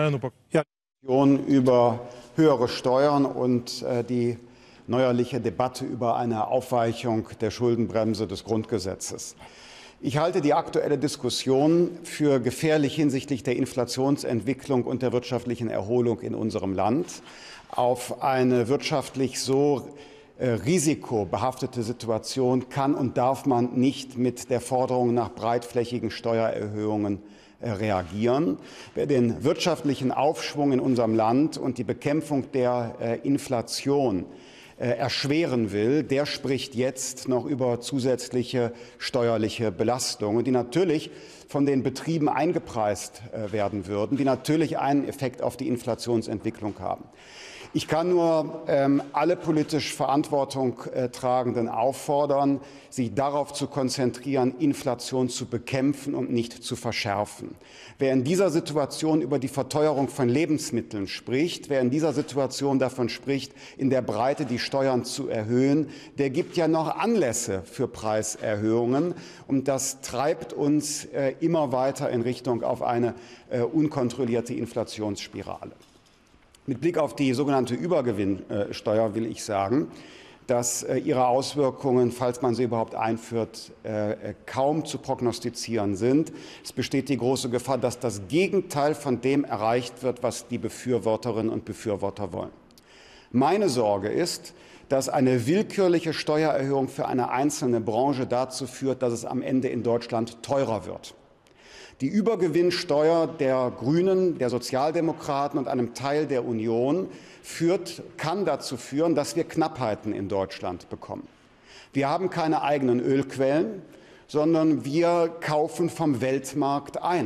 Ja, über höhere Steuern und die neuerliche Debatte über eine Aufweichung der Schuldenbremse des Grundgesetzes. Ich halte die aktuelle Diskussion für gefährlich hinsichtlich der Inflationsentwicklung und der wirtschaftlichen Erholung in unserem Land. Auf eine wirtschaftlich so risikobehaftete Situation kann und darf man nicht mit der Forderung nach breitflächigen Steuererhöhungen reagieren. Wer den wirtschaftlichen Aufschwung in unserem Land und die Bekämpfung der Inflation erschweren will, der spricht jetzt noch über zusätzliche steuerliche Belastungen, die natürlich von den Betrieben eingepreist werden würden, die natürlich einen Effekt auf die Inflationsentwicklung haben. Ich kann nur alle politisch Verantwortung Tragenden auffordern, sich darauf zu konzentrieren, Inflation zu bekämpfen und nicht zu verschärfen. Wer in dieser Situation über die Verteuerung von Lebensmitteln spricht, wer in dieser Situation davon spricht, in der Breite die Steuern zu erhöhen, der gibt ja noch Anlässe für Preiserhöhungen. Und das treibt uns immer weiter in Richtung auf eine unkontrollierte Inflationsspirale. Mit Blick auf die sogenannte Übergewinnsteuer will ich sagen, dass ihre Auswirkungen, falls man sie überhaupt einführt, kaum zu prognostizieren sind. Es besteht die große Gefahr, dass das Gegenteil von dem erreicht wird, was die Befürworterinnen und Befürworter wollen. Meine Sorge ist, dass eine willkürliche Steuererhöhung für eine einzelne Branche dazu führt, dass es am Ende in Deutschland teurer wird. Die Übergewinnsteuer der Grünen, der Sozialdemokraten und einem Teil der Union kann dazu führen, dass wir Knappheiten in Deutschland bekommen. Wir haben keine eigenen Ölquellen, sondern wir kaufen vom Weltmarkt ein.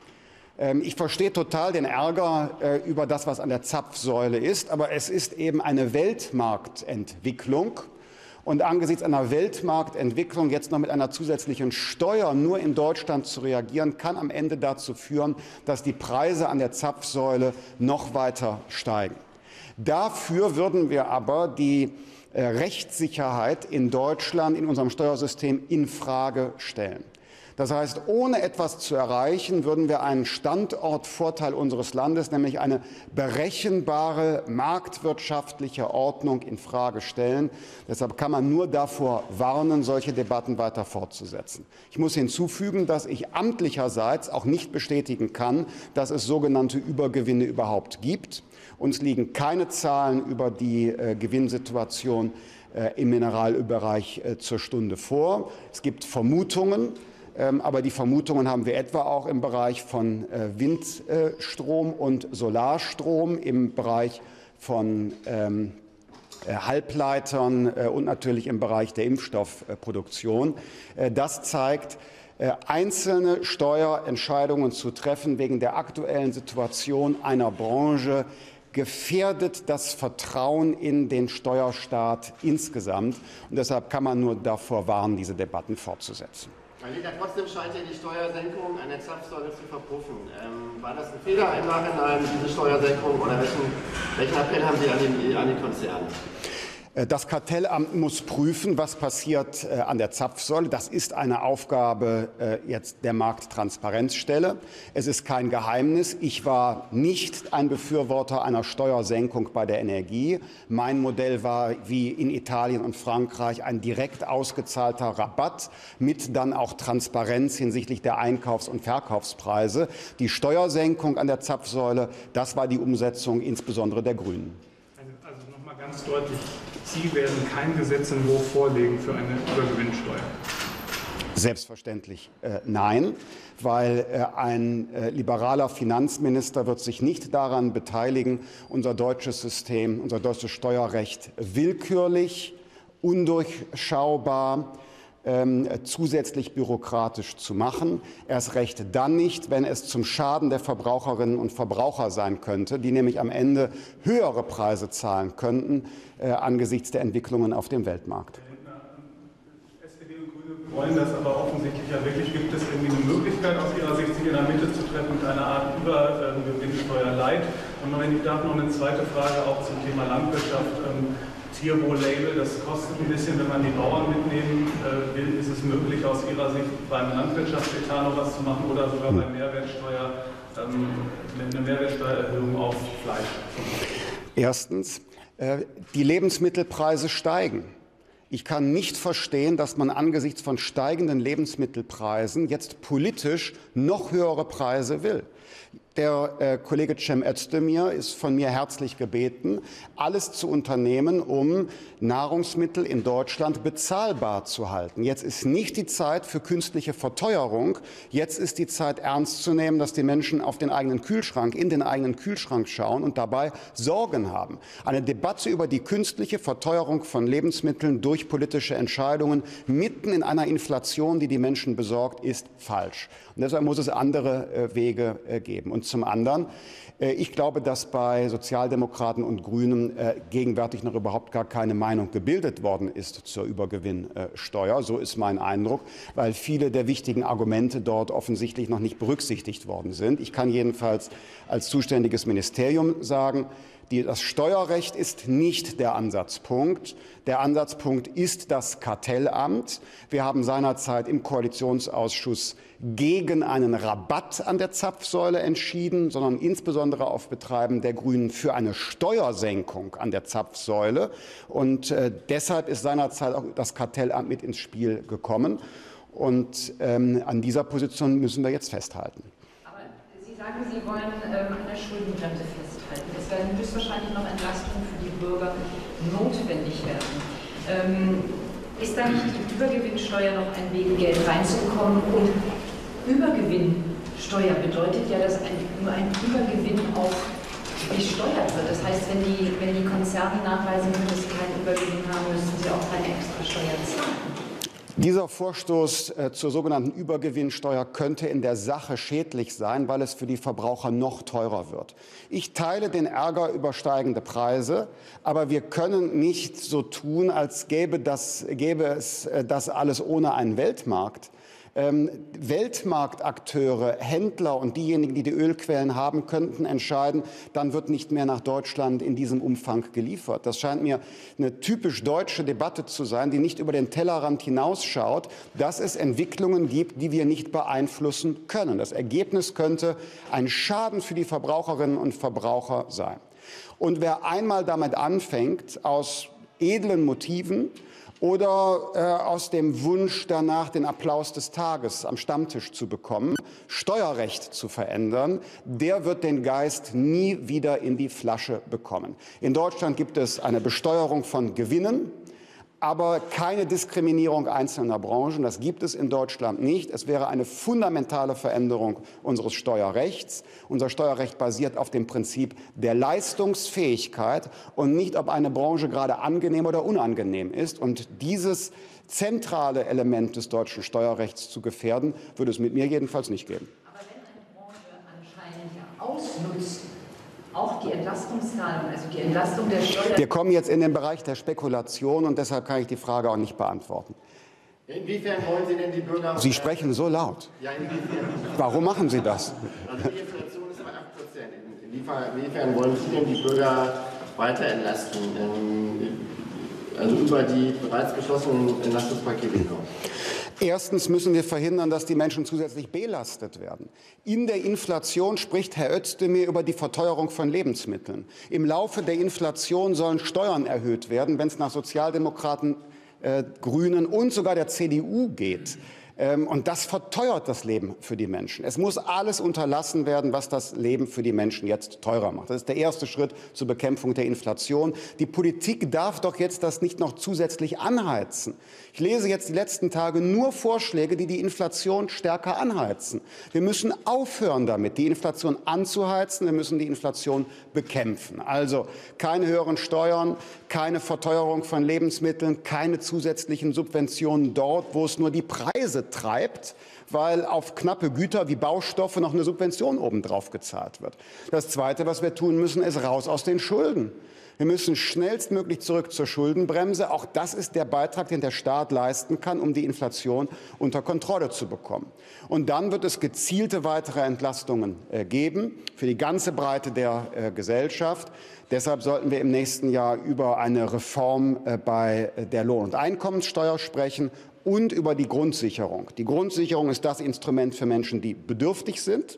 Ich verstehe total den Ärger über das, was an der Zapfsäule ist, aber es ist eben eine Weltmarktentwicklung. Und angesichts einer Weltmarktentwicklung jetzt noch mit einer zusätzlichen Steuer nur in Deutschland zu reagieren, kann am Ende dazu führen, dass die Preise an der Zapfsäule noch weiter steigen. Dafür würden wir aber die Rechtssicherheit in Deutschland, in unserem Steuersystem, infrage stellen. Das heißt, ohne etwas zu erreichen, würden wir einen Standortvorteil unseres Landes, nämlich eine berechenbare marktwirtschaftliche Ordnung, infrage stellen. Deshalb kann man nur davor warnen, solche Debatten weiter fortzusetzen. Ich muss hinzufügen, dass ich amtlicherseits auch nicht bestätigen kann, dass es sogenannte Übergewinne überhaupt gibt. Uns liegen keine Zahlen über die Gewinnsituation im Mineralölbereich zur Stunde vor. Es gibt Vermutungen. Aber die Vermutungen haben wir etwa auch im Bereich von Windstrom und Solarstrom, im Bereich von Halbleitern und natürlich im Bereich der Impfstoffproduktion. Das zeigt, einzelne Steuerentscheidungen zu treffen wegen der aktuellen Situation einer Branche gefährdet das Vertrauen in den Steuerstaat insgesamt. Und deshalb kann man nur davor warnen, diese Debatten fortzusetzen. Herr Leder, trotzdem scheint ja die Steuersenkung an der Zapfsäule zu verpuffen. War das ein Fehler im Nachhinein, diese Steuersenkung, oder welchen Appell haben Sie an die Konzerne? Das Kartellamt muss prüfen, was passiert an der Zapfsäule. Das ist eine Aufgabe jetzt der Markttransparenzstelle. Es ist kein Geheimnis. Ich war nicht ein Befürworter einer Steuersenkung bei der Energie. Mein Modell war wie in Italien und Frankreich ein direkt ausgezahlter Rabatt mit dann auch Transparenz hinsichtlich der Einkaufs- und Verkaufspreise. Die Steuersenkung an der Zapfsäule, das war die Umsetzung insbesondere der Grünen. Also noch mal ganz deutlich, Sie werden keinen Gesetzentwurf vorlegen für eine Übergewinnsteuer. Selbstverständlich nein, weil ein liberaler Finanzminister wird sich nicht daran beteiligen, unser deutsches System, unser deutsches Steuerrecht willkürlich, undurchschaubar, zusätzlich bürokratisch zu machen. Erst recht dann nicht, wenn es zum Schaden der Verbraucherinnen und Verbraucher sein könnte, die nämlich am Ende höhere Preise zahlen könnten angesichts der Entwicklungen auf dem Weltmarkt. SPD und Grüne wollen das aber offensichtlich ja wirklich. Gibt es irgendwie eine Möglichkeit aus Ihrer Sicht, sich in der Mitte zu treffen mit einer Art Übergewinnsteuer-Light? Und wenn ich darf, noch eine zweite Frage auch zum Thema Landwirtschaft. Tierwohl-Label, das kostet ein bisschen, wenn man die Bauern mitnehmen will. Ist es möglich, aus Ihrer Sicht beim Landwirtschaftsetat noch was zu machen oder sogar bei Mehrwertsteuer eine Mehrwertsteuererhöhung auf Fleisch? Erstens, die Lebensmittelpreise steigen. Ich kann nicht verstehen, dass man angesichts von steigenden Lebensmittelpreisen jetzt politisch noch höhere Preise will. Der Kollege Cem Özdemir ist von mir herzlich gebeten, alles zu unternehmen, um Nahrungsmittel in Deutschland bezahlbar zu halten. Jetzt ist nicht die Zeit für künstliche Verteuerung. Jetzt ist die Zeit, ernst zu nehmen, dass die Menschen auf den eigenen Kühlschrank, in den eigenen Kühlschrank schauen und dabei Sorgen haben. Eine Debatte über die künstliche Verteuerung von Lebensmitteln durch politische Entscheidungen mitten in einer Inflation, die die Menschen besorgt, ist falsch. Und deshalb muss es andere Wege geben. Und zum anderen, ich glaube, dass bei Sozialdemokraten und Grünen gegenwärtig noch überhaupt gar keine Meinung gebildet worden ist zur Übergewinnsteuer. So ist mein Eindruck, weil viele der wichtigen Argumente dort offensichtlich noch nicht berücksichtigt worden sind. Ich kann jedenfalls als zuständiges Ministerium sagen, das Steuerrecht ist nicht der Ansatzpunkt. Der Ansatzpunkt ist das Kartellamt. Wir haben seinerzeit im Koalitionsausschuss gegen einen Rabatt an der Zapfsäule entschieden, sondern insbesondere auf Betreiben der Grünen für eine Steuersenkung an der Zapfsäule. Und deshalb ist seinerzeit auch das Kartellamt mit ins Spiel gekommen. Und an dieser Position müssen wir jetzt festhalten. Aber Sie sagen, Sie wollen an der Schuldenbremse festhalten. Es werden höchstwahrscheinlich noch Entlastungen für die Bürger notwendig werden. Ist da nicht die Übergewinnsteuer noch ein Weg, Geld reinzubekommen? Und Übergewinnsteuer bedeutet ja, dass nur ein Übergewinn auch besteuert wird. Das heißt, wenn die Konzerne nachweisen können, dass sie keinen Übergewinn haben, müssen sie auch keine extra Steuern zahlen. Dieser Vorstoß zur sogenannten Übergewinnsteuer könnte in der Sache schädlich sein, weil es für die Verbraucher noch teurer wird. Ich teile den Ärger über steigende Preise, aber wir können nicht so tun, als gäbe es das alles ohne einen Weltmarkt. Weltmarktakteure, Händler und diejenigen, die die Ölquellen haben, könnten entscheiden, dann wird nicht mehr nach Deutschland in diesem Umfang geliefert. Das scheint mir eine typisch deutsche Debatte zu sein, die nicht über den Tellerrand hinausschaut, dass es Entwicklungen gibt, die wir nicht beeinflussen können. Das Ergebnis könnte ein Schaden für die Verbraucherinnen und Verbraucher sein. Und wer einmal damit anfängt, aus edlen Motiven oder aus dem Wunsch danach, den Applaus des Tages am Stammtisch zu bekommen, Steuerrecht zu verändern, der wird den Geist nie wieder in die Flasche bekommen. In Deutschland gibt es eine Besteuerung von Gewinnen, aber keine Diskriminierung einzelner Branchen. Das gibt es in Deutschland nicht. Es wäre eine fundamentale Veränderung unseres Steuerrechts. Unser Steuerrecht basiert auf dem Prinzip der Leistungsfähigkeit und nicht, ob eine Branche gerade angenehm oder unangenehm ist. Und dieses zentrale Element des deutschen Steuerrechts zu gefährden, würde es mit mir jedenfalls nicht geben. Aber wenn eine Branche anscheinend ja ausnutzt, auch die Entlastungszahlung, also die Entlastung der Steuer. Wir kommen jetzt in den Bereich der Spekulation und deshalb kann ich die Frage auch nicht beantworten. Inwiefern wollen Sie denn die Bürger... Sie sprechen so laut. Ja, inwiefern? Warum machen Sie das? Also die Inflation ist bei 8%. Inwiefern wollen Sie denn die Bürger weiter entlasten? Also über die bereits beschlossenen Entlastungspakete hinaus? Erstens müssen wir verhindern, dass die Menschen zusätzlich belastet werden. In der Inflation spricht Herr Özdemir über die Verteuerung von Lebensmitteln. Im Laufe der Inflation sollen Steuern erhöht werden, wenn es nach Sozialdemokraten, Grünen und sogar der CDU geht. Und das verteuert das Leben für die Menschen. Es muss alles unterlassen werden, was das Leben für die Menschen jetzt teurer macht. Das ist der erste Schritt zur Bekämpfung der Inflation. Die Politik darf doch jetzt das nicht noch zusätzlich anheizen. Ich lese jetzt die letzten Tage nur Vorschläge, die die Inflation stärker anheizen. Wir müssen aufhören damit, die Inflation anzuheizen. Wir müssen die Inflation bekämpfen. Also keine höheren Steuern, keine Verteuerung von Lebensmitteln, keine zusätzlichen Subventionen dort, wo es nur die Preise treibt, weil auf knappe Güter wie Baustoffe noch eine Subvention obendrauf gezahlt wird. Das Zweite, was wir tun müssen, ist raus aus den Schulden. Wir müssen schnellstmöglich zurück zur Schuldenbremse. Auch das ist der Beitrag, den der Staat leisten kann, um die Inflation unter Kontrolle zu bekommen. Und dann wird es gezielte weitere Entlastungen geben für die ganze Breite der Gesellschaft. Deshalb sollten wir im nächsten Jahr über eine Reform bei der Lohn- und Einkommenssteuer sprechen und über die Grundsicherung. Die Grundsicherung ist das Instrument für Menschen, die bedürftig sind.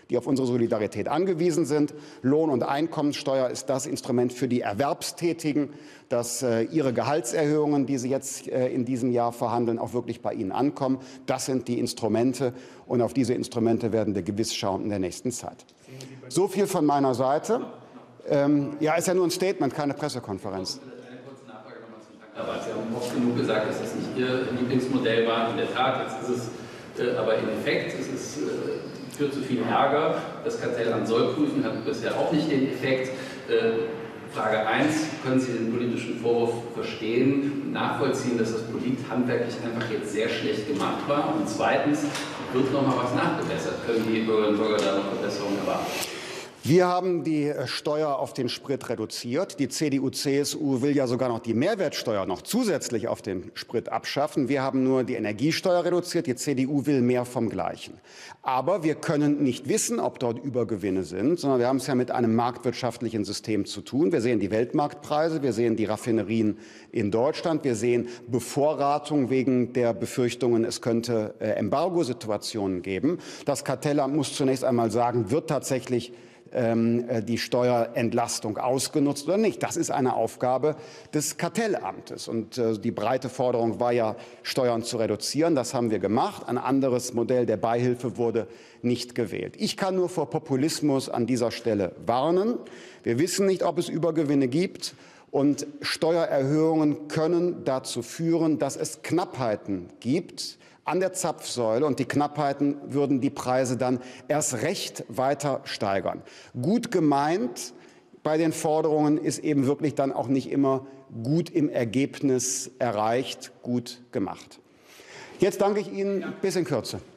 die auf unsere Solidarität angewiesen sind. Lohn- und Einkommenssteuer ist das Instrument für die Erwerbstätigen, dass ihre Gehaltserhöhungen, die sie jetzt in diesem Jahr verhandeln, auch wirklich bei ihnen ankommen. Das sind die Instrumente, und auf diese Instrumente werden wir gewiss schauen in der nächsten Zeit. So viel von meiner Seite. Ja, ist ja nur ein Statement, keine Pressekonferenz. Eine kurze Nachfrage nochmal zum Tankrabatt. Sie haben oft genug gesagt, dass das nicht Ihr Lieblingsmodell war. In der Tat, jetzt ist es aber im Effekt, führt zu viel Ärger. Das Kartellamt soll prüfen, hat bisher auch nicht den Effekt. Frage 1, können Sie den politischen Vorwurf verstehen und nachvollziehen, dass das polithandwerklich einfach jetzt sehr schlecht gemacht war? Und zweitens, wird noch mal was nachgebessert? Können die Bürgerinnen und Bürger da noch Verbesserungen erwarten? Wir haben die Steuer auf den Sprit reduziert. Die CDU, CSU will ja sogar noch die Mehrwertsteuer noch zusätzlich auf den Sprit abschaffen. Wir haben nur die Energiesteuer reduziert. Die CDU will mehr vom Gleichen. Aber wir können nicht wissen, ob dort Übergewinne sind, sondern wir haben es ja mit einem marktwirtschaftlichen System zu tun. Wir sehen die Weltmarktpreise, wir sehen die Raffinerien in Deutschland, wir sehen Bevorratung wegen der Befürchtungen, es könnte Embargosituationen geben. Das Kartellamt muss zunächst einmal sagen, wird tatsächlich die Steuerentlastung ausgenutzt oder nicht. Das ist eine Aufgabe des Kartellamtes. Und die breite Forderung war ja, Steuern zu reduzieren. Das haben wir gemacht. Ein anderes Modell der Beihilfe wurde nicht gewählt. Ich kann nur vor Populismus an dieser Stelle warnen. Wir wissen nicht, ob es Übergewinne gibt. Und Steuererhöhungen können dazu führen, dass es Knappheiten gibt an der Zapfsäule, und die Knappheiten würden die Preise dann erst recht weiter steigern. Gut gemeint bei den Forderungen ist eben wirklich dann auch nicht immer gut im Ergebnis erreicht, gut gemacht. Jetzt danke ich Ihnen, bis in Kürze.